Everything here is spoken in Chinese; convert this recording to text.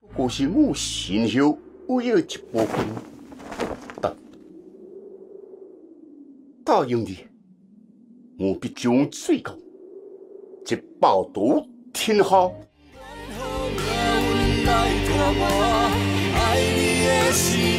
不过是我身后唯有一部分，答应你，我必将最高一报道天下。 爱你的心。